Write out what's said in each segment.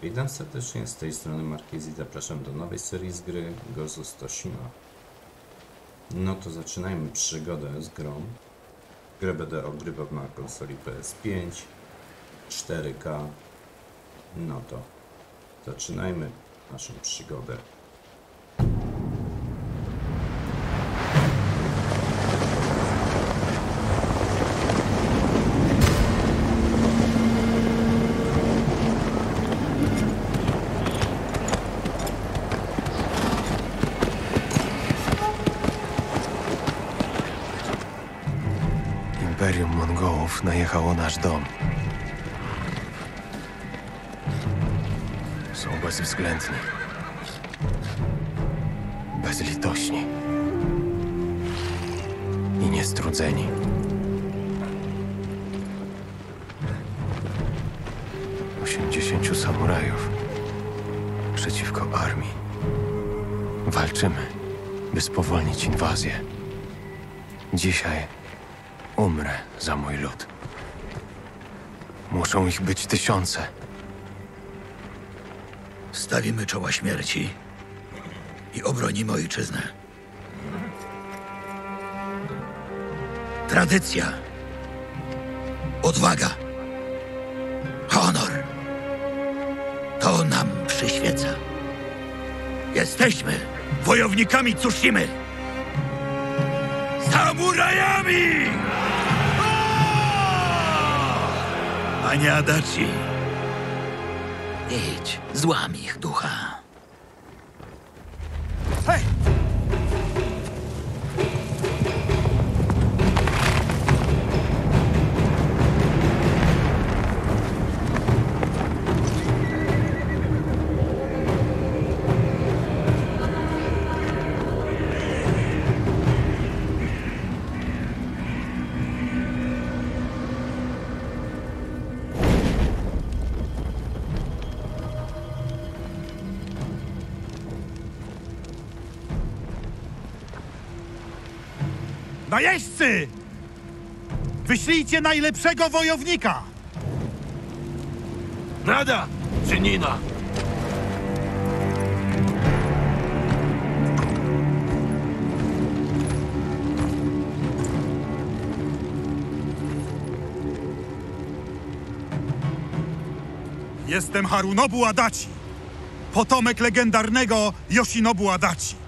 Witam serdecznie, z tej strony Markiz i zapraszam do nowej serii z gry Ghost of Tsushima. No to zaczynajmy przygodę z grą. Grę będę ogrywał na konsoli PS5, 4K. No to zaczynajmy naszą przygodę. Imperium Mongołów najechało nasz dom. Są bezwzględni. Bezlitośni. I niestrudzeni. Osiemdziesięciu samurajów przeciwko armii. Walczymy, by spowolnić inwazję. Dzisiaj umrę za mój lud. Muszą ich być tysiące. Stawimy czoła śmierci i obronimy ojczyznę. Tradycja, odwaga, honor. To nam przyświeca. Jesteśmy wojownikami Tsushimy. Samurajami! Panie Adachi, idź, złam ich ducha. Hej! Najeźdźcy! Wyślijcie najlepszego wojownika! Rada, Czynina! Jestem Harunobu Adachi, potomek legendarnego Yoshinobu Adachi.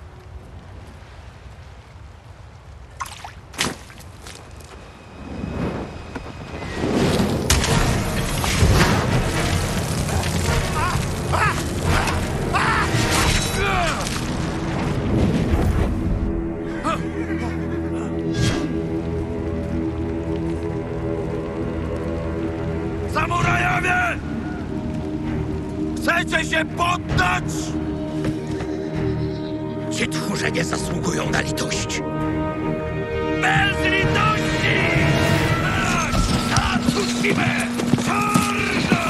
Samurajowie! Chcecie się poddać? Ci tchórze nie zasługują na litość. Bez litości! Na Tsushimę! Czarno!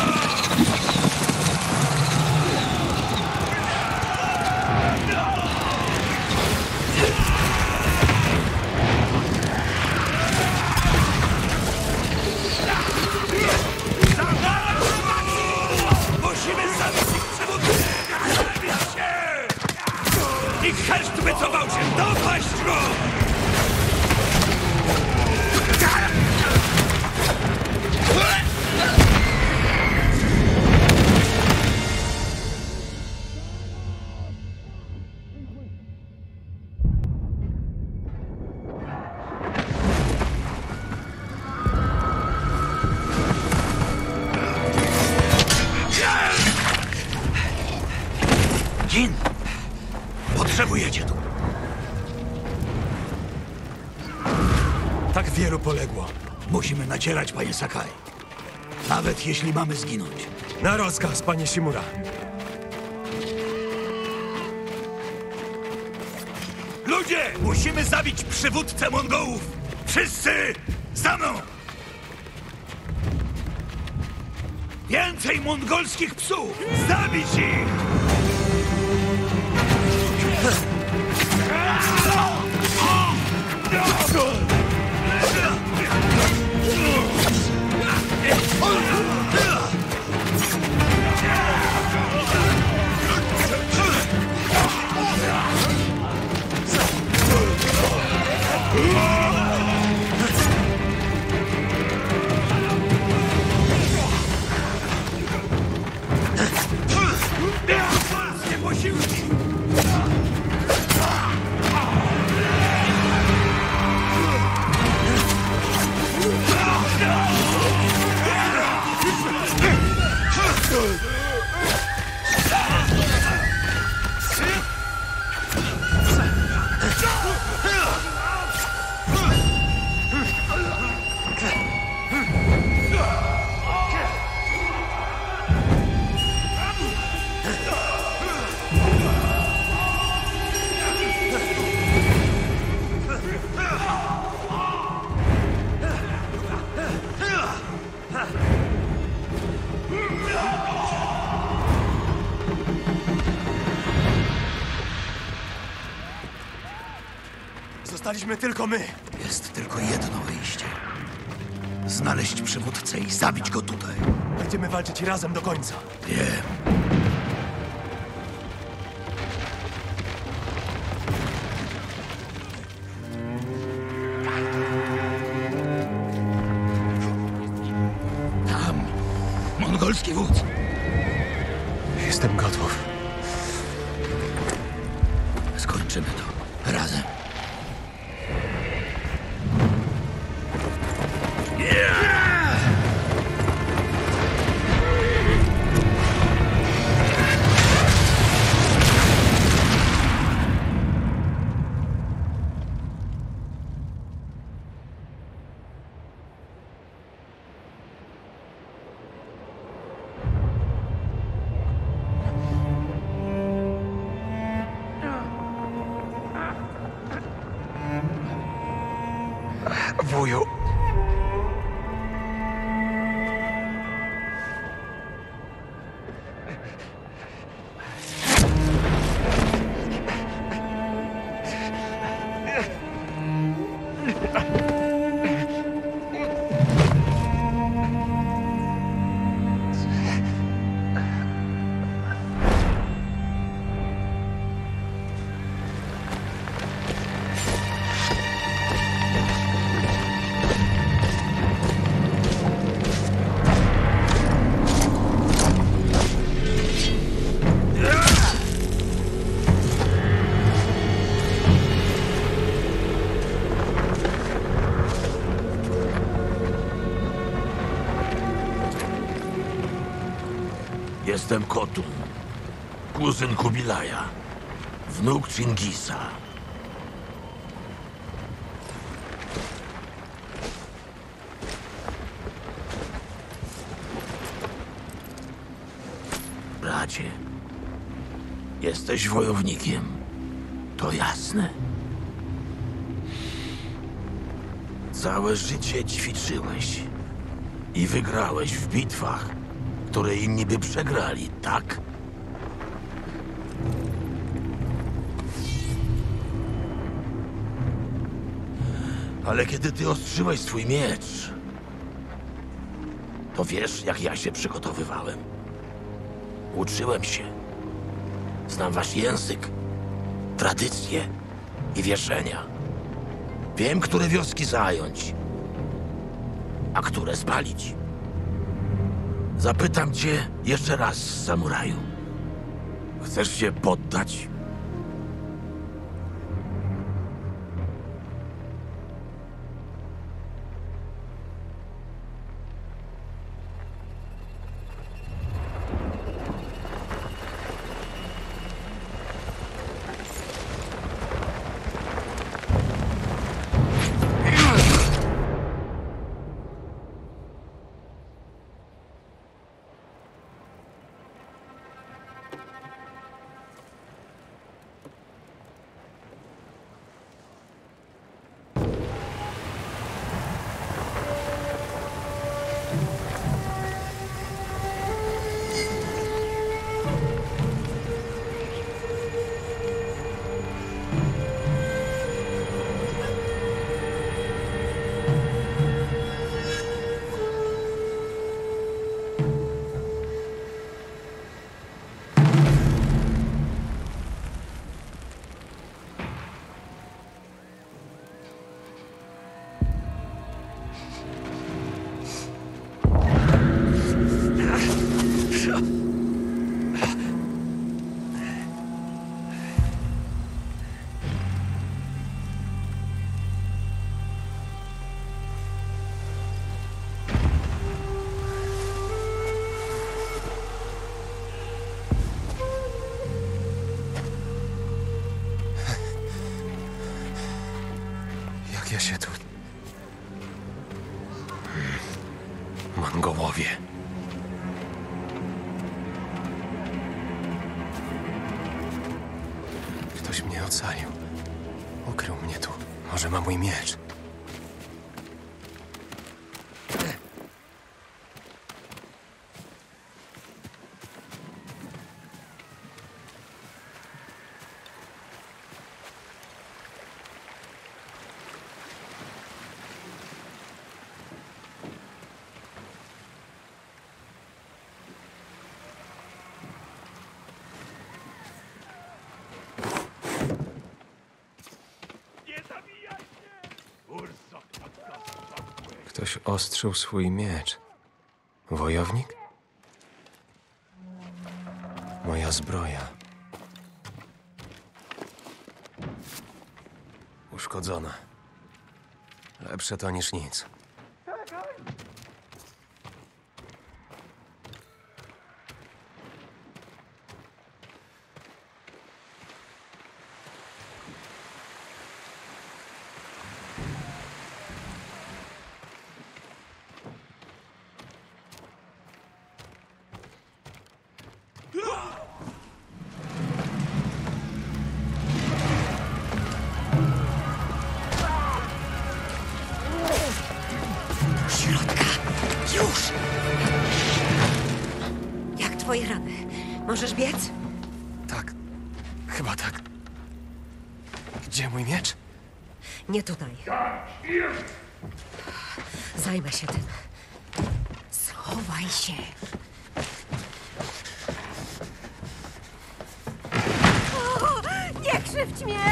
Musimy zabić ich przewodników! Zabić się! Ich herszt wycofał się! Dopaść go! Jin! Potrzebujecie tu. Tak wielu poległo. Musimy nacierać, panie Sakai. Nawet jeśli mamy zginąć. Na rozkaz, panie Shimura. Ludzie! Musimy zabić przywódcę Mongołów! Wszyscy za mną! Więcej mongolskich psów! Zabić ich! Zostaliśmy tylko my. Jest tylko jedno wyjście. Znaleźć przywódcę i zabić go tutaj. Będziemy walczyć razem do końca. Wiem. Tam. Mongolski wódz. Jestem gotów. Skończymy to. Razem. Wuju. Jestem Kotun, kuzyn Kubilaja, wnuk Chingisa. Bracie, jesteś wojownikiem, to jasne. Całe życie ćwiczyłeś i wygrałeś w bitwach, które inni by przegrali, tak? Ale kiedy ty ostrzyłeś swój miecz, to wiesz, jak ja się przygotowywałem. Uczyłem się. Znam wasz język, tradycje i wierzenia. Wiem, które wioski zająć, a które spalić. Zapytam cię jeszcze raz, samuraju. Chcesz się poddać? się tu... Mongołowie. Ktoś mnie ocalił. Ukrył mnie tu. Może ma mój miecz. Ktoś ostrzył swój miecz. Wojownik? Moja zbroja. Uszkodzona. Lepsze to niż nic. Środka! Już! Jak twoje rany? Możesz biec? Tak. Chyba tak. Gdzie mój miecz? Nie tutaj. Zajmę się tym. Schowaj się. O, nie krzywdź mnie!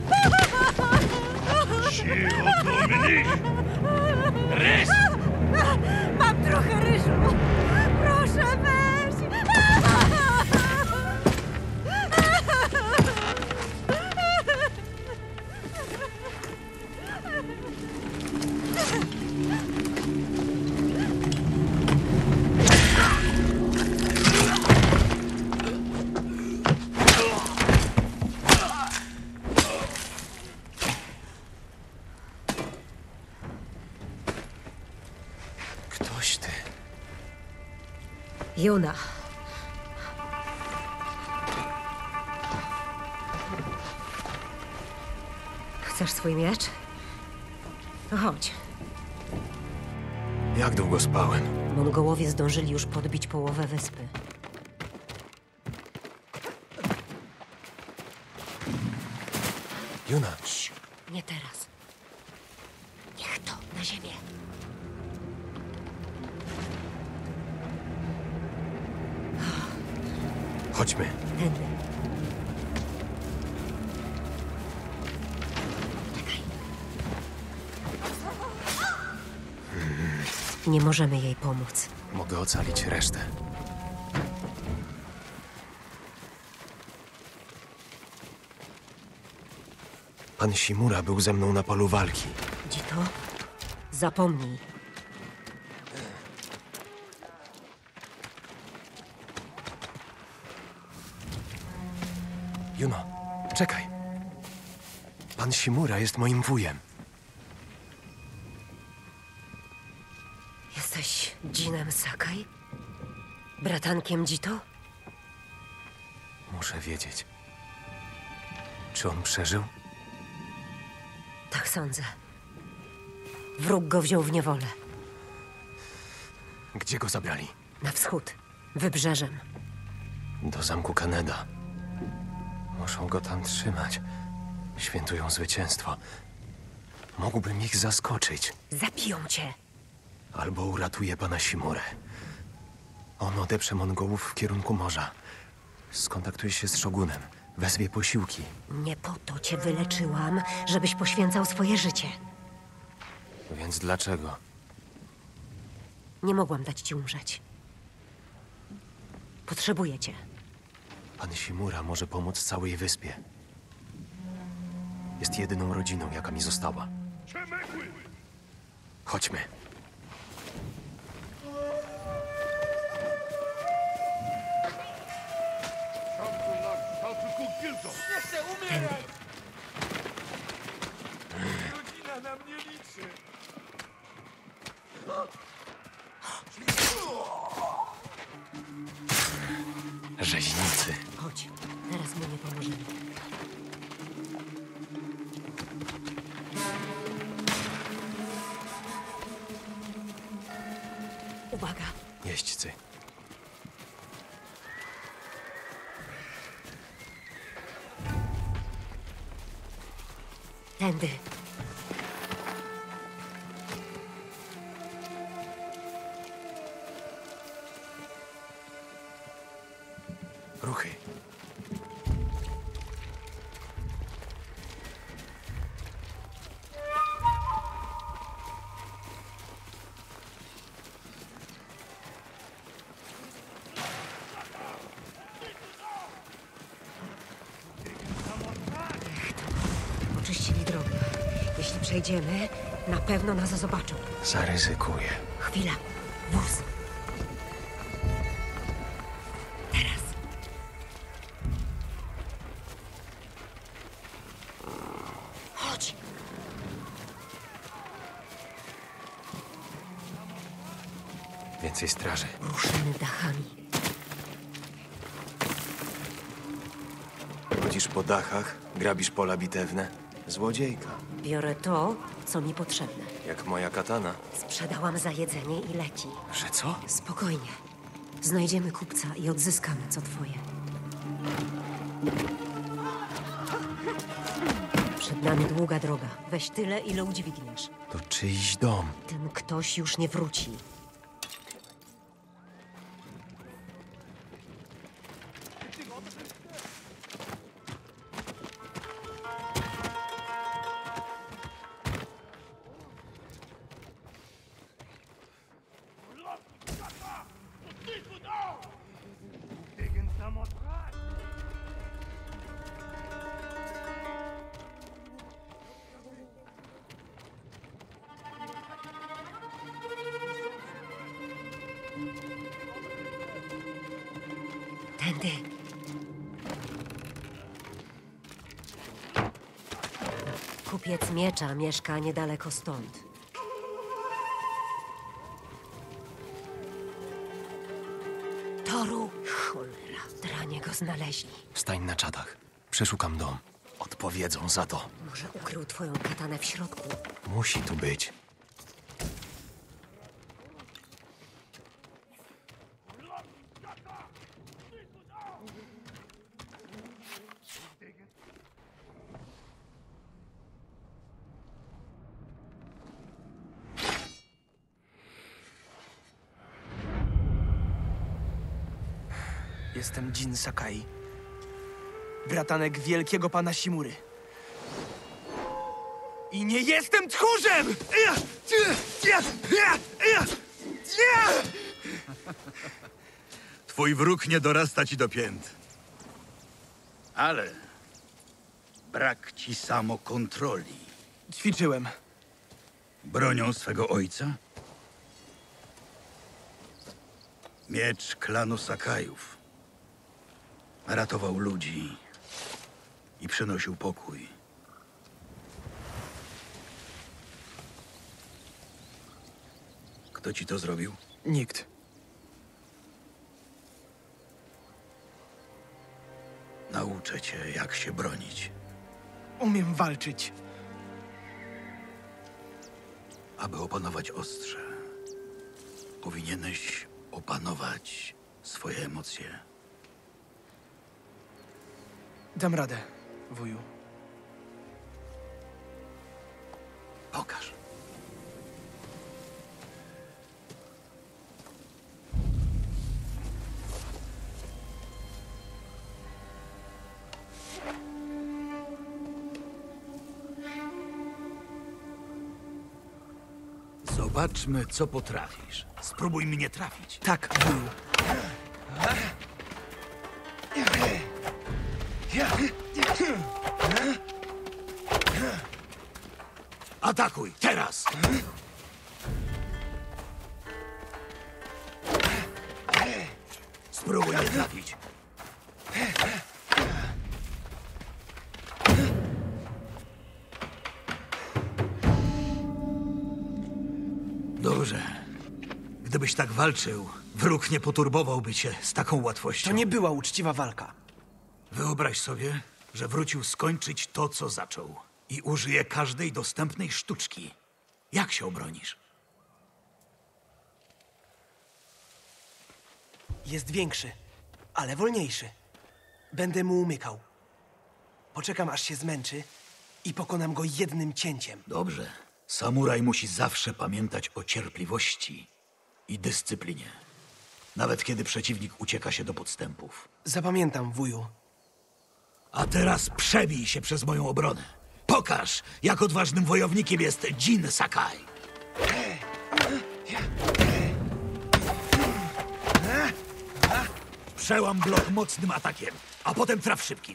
Cicho, Dominik! Rys! Mam trochę ryżu. Proszę, weź! Ktoś ty. Juna. Chcesz swój miecz? No chodź. Jak długo spałem? Mongołowie zdążyli już podbić połowę wyspy. Juna. Nie teraz. Niech to na ziemię. Chodźmy. Tędy. Czekaj. Nie możemy jej pomóc. Mogę ocalić resztę. Pan Shimura był ze mną na polu walki. Dzito? Zapomnij. Juno, czekaj. Pan Shimura jest moim wujem. Jesteś Jinem Sakai? Bratankiem Dzito? Muszę wiedzieć. Czy on przeżył? Tak sądzę. Wróg go wziął w niewolę. Gdzie go zabrali? Na wschód. Wybrzeżem. Do zamku Kaneda. Muszą go tam trzymać. Świętują zwycięstwo. Mógłbym ich zaskoczyć. Zabiją cię. Albo uratuje pana Shimurę. On odeprze Mongołów w kierunku morza. Skontaktuje się z szogunem. Wezwie posiłki. Nie po to cię wyleczyłam, żebyś poświęcał swoje życie. Więc dlaczego? Nie mogłam dać ci umrzeć. Potrzebuję cię. Pan Shimura może pomóc całej wyspie. Jest jedyną rodziną, jaka mi została. Chodźmy. Tędy. Rodzina na mnie Rzeźnicy. Chodź, teraz mu nie pomożemy. Uwaga, Jeźdźcy. tędy. Ruchy. Oczyścili drogę. Jeśli przejdziemy, na pewno nas zobaczą. Zaryzykuję. Chwila. Wóz. Teraz. Chodź. Więcej straży. Ruszymy dachami. Chodzisz po dachach, grabisz pola bitewne. Złodziejka. Biorę to, co mi potrzebne. Jak moja katana. Sprzedałam za jedzenie i leci. Że co? Spokojnie. Znajdziemy kupca i odzyskamy, co twoje. Przed nami długa droga. Weź tyle, ile udźwigniesz. To czyjś dom. Ten ktoś już nie wróci. Tędy. Kupiec miecza mieszka niedaleko stąd. Toru! Cholera, dranie go znaleźli. Stań na czatach. Przeszukam dom. Odpowiedzą za to. Może ukrył twoją katanę w środku. Musi tu być. Jestem Jin Sakai, bratanek wielkiego pana Simury. I nie jestem tchórzem! Twój wróg nie dorasta ci do pięt. Ale brak ci samokontroli. Ćwiczyłem. Bronią swego ojca? Miecz klanu Sakajów. Ratował ludzi i przynosił pokój. Kto ci to zrobił? Nikt. Nauczę cię, jak się bronić. Umiem walczyć. Aby opanować ostrze, powinieneś opanować swoje emocje. Dam radę, wuju. Pokaż. Zobaczmy, co potrafisz. Spróbuj mnie trafić. Tak, wuju. Atakuj! Teraz! Spróbuj mnie trafić. Dobrze. Gdybyś tak walczył, wróg nie poturbowałby cię z taką łatwością. To nie była uczciwa walka. Wyobraź sobie, że wrócił skończyć to, co zaczął. I użyje każdej dostępnej sztuczki. Jak się obronisz? Jest większy, ale wolniejszy. Będę mu umykał. Poczekam, aż się zmęczy i pokonam go jednym cięciem. Dobrze. Samuraj musi zawsze pamiętać o cierpliwości i dyscyplinie. Nawet kiedy przeciwnik ucieka się do podstępów. Zapamiętam, wuju. A teraz przebij się przez moją obronę. Pokaż, jak odważnym wojownikiem jest Jin Sakai. Przełam blok mocnym atakiem, a potem traf szybkim.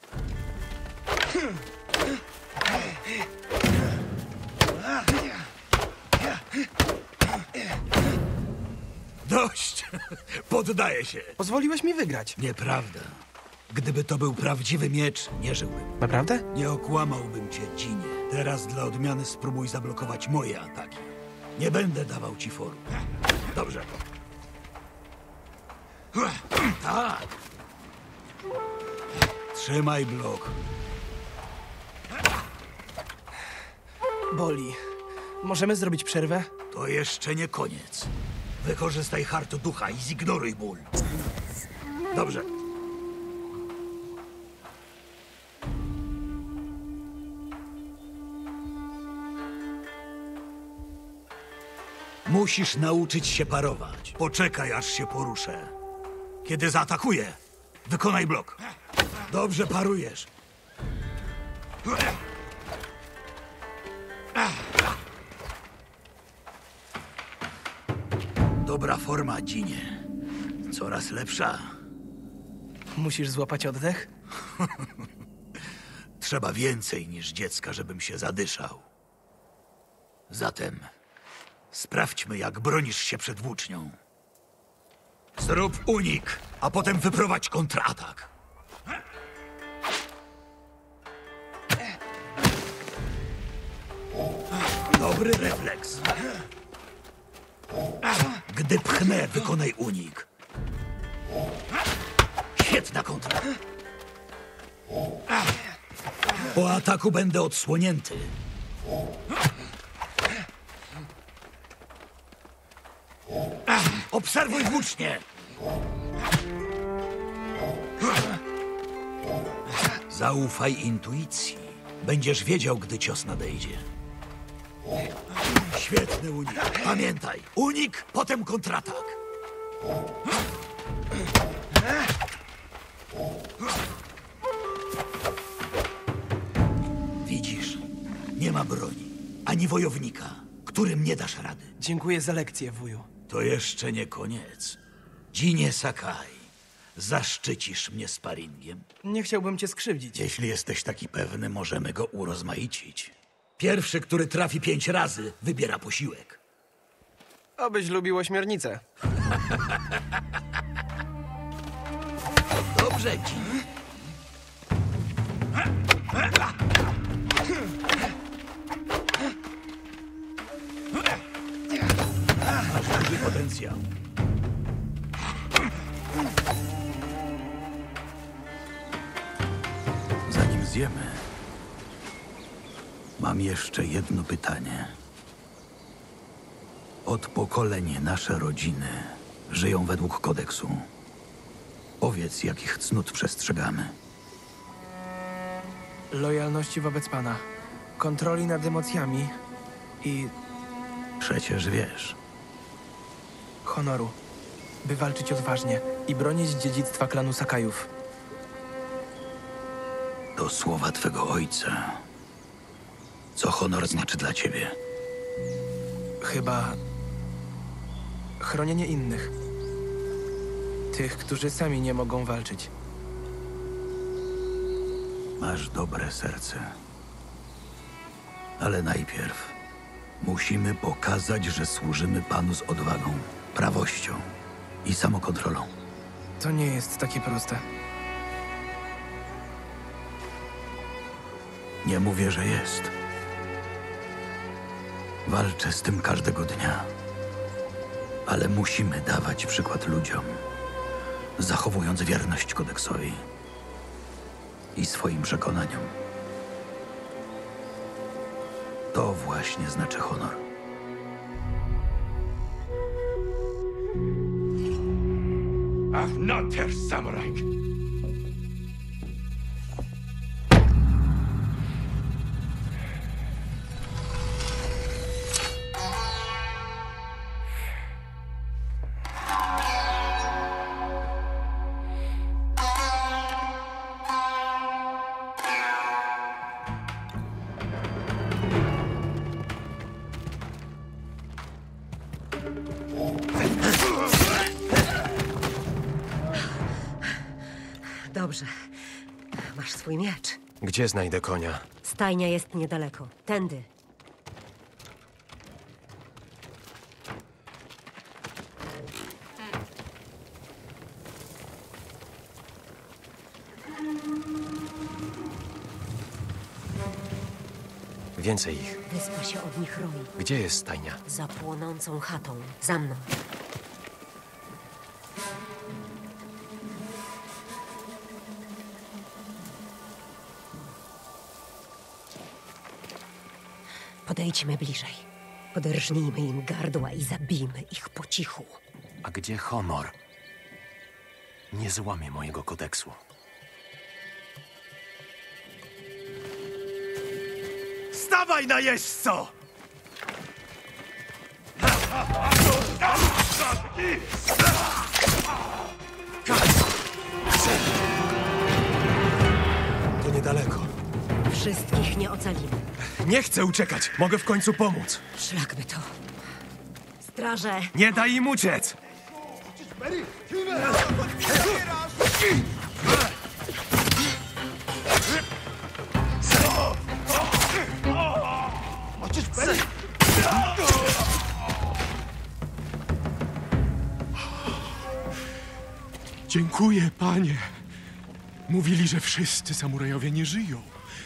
Dość! Poddaję się. Pozwoliłeś mi wygrać. Nieprawda. Gdyby to był prawdziwy miecz, nie żyłbym. Naprawdę? Nie okłamałbym cię, Jinie. Teraz dla odmiany spróbuj zablokować moje ataki. Nie będę dawał ci foru. Dobrze. Tak. Trzymaj blok. Boli. Możemy zrobić przerwę? To jeszcze nie koniec. Wykorzystaj hart ducha i zignoruj ból. Dobrze. Musisz nauczyć się parować. Poczekaj, aż się poruszę. Kiedy zaatakuję, wykonaj blok. Dobrze parujesz. Dobra forma, Jinie. Coraz lepsza. Musisz złapać oddech? Trzeba więcej niż dziecka, żebym się zadyszał. Zatem sprawdźmy, jak bronisz się przed włócznią. Zrób unik, a potem wyprowadź kontratak. Dobry refleks. Gdy pchnę, wykonaj unik. Świetna kontra. Po ataku będę odsłonięty. Obserwuj włócznie. Zaufaj intuicji. Będziesz wiedział, gdy cios nadejdzie. Świetny unik. Pamiętaj, unik, potem kontratak. Widzisz, nie ma broni, ani wojownika, którym nie dasz rady. Dziękuję za lekcję, wuju. To jeszcze nie koniec. Jinie Sakai, zaszczycisz mnie sparingiem. Nie chciałbym cię skrzywdzić. Jeśli jesteś taki pewny, możemy go urozmaicić. Pierwszy, który trafi 5 razy, wybiera posiłek. Obyś lubił ośmiornicę. Dobrze, Jinie. Masz duży potencjał. Zanim zjemy, mam jeszcze jedno pytanie. Od pokoleń nasze rodziny żyją według kodeksu. Powiedz, jakich cnót przestrzegamy. Lojalności wobec pana. Kontroli nad emocjami i Przecież wiesz. honoru. By walczyć odważnie i bronić dziedzictwa klanu Sakajów. To słowa twego ojca. Co honor znaczy dla ciebie? Chyba chronienie innych. Tych, którzy sami nie mogą walczyć. Masz dobre serce. Ale najpierw musimy pokazać, że służymy Panu z odwagą, prawością i samokontrolą. To nie jest takie proste. Nie mówię, że jest. Walczę z tym każdego dnia. Ale musimy dawać przykład ludziom, zachowując wierność kodeksowi i swoim przekonaniom. To właśnie znaczy honor. Ach, not der Samurai! Dobrze. Masz swój miecz. Gdzie znajdę konia? Stajnia jest niedaleko. Tędy. Więcej ich. Wyspa się od nich roi. Gdzie jest stajnia? Za płonącą chatą. Za mną. Podejdźmy bliżej. Poderżnijmy im gardła i zabijmy ich po cichu. A gdzie honor? Nie złamię mojego kodeksu. Stawaj, najeźdźco! To niedaleko. Wszystkich nie ocalimy. Nie chcę uciekać. Mogę w końcu pomóc. Szlak by to. Straże! Nie daj im uciec! Dziękuję, panie. Mówili, że wszyscy samurajowie nie żyją.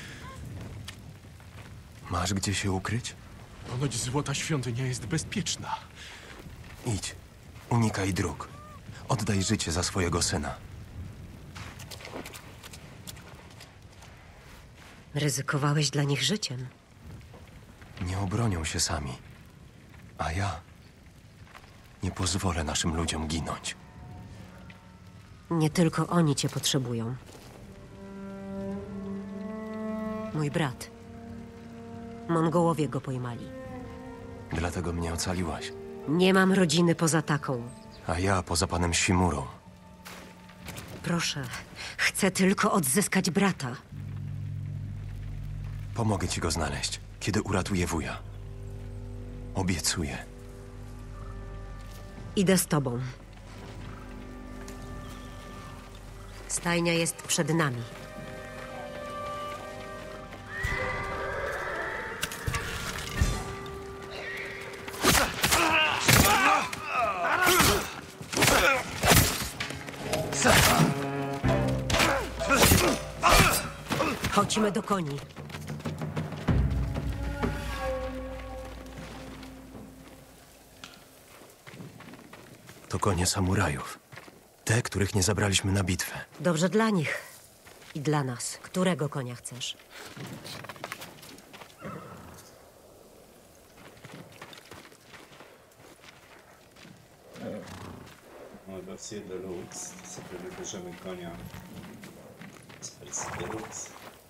Masz gdzie się ukryć? Ponoć Złota Świątynia jest bezpieczna. Idź. Unikaj dróg. Oddaj życie za swojego syna. Ryzykowałeś dla nich życiem. Nie obronią się sami. A ja nie pozwolę naszym ludziom ginąć. Nie tylko oni cię potrzebują. Mój brat. Mongołowie go pojmali. Dlatego mnie ocaliłaś. Nie mam rodziny poza taką. A ja poza panem Shimurą. Proszę, chcę tylko odzyskać brata. Pomogę ci go znaleźć, kiedy uratuję wuja. Obiecuję. Idę z tobą. Stajnia jest przed nami. Chodźmy do koni. To konie samurajów. Te, których nie zabraliśmy na bitwę. Dobrze dla nich i dla nas. Którego konia chcesz? Mamy wersję Deluxe, sobie wybierzemy konia z wersji Deluxe.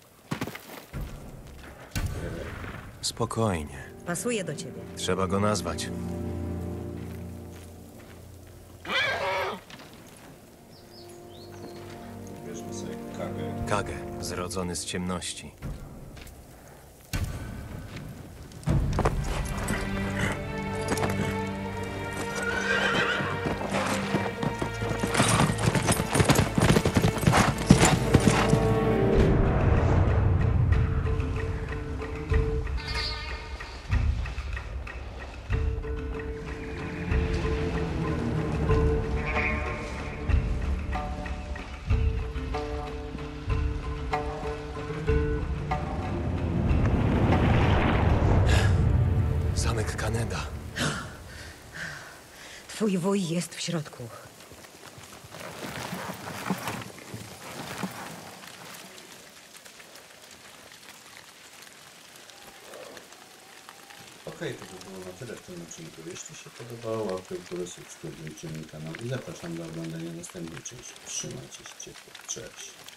Spokojnie. Pasuje do ciebie. Trzeba go nazwać. Wybierzmy sobie Kagę. Kage, zrodzony z ciemności. Twój wuj jest w środku. Okej, to by było na tyle w tym odcinku. Jeśli się podobało, łapkę w górę, subskrybujcie mój kanał i zapraszam do oglądania następnej części. Trzymajcie się ciepło. Cześć.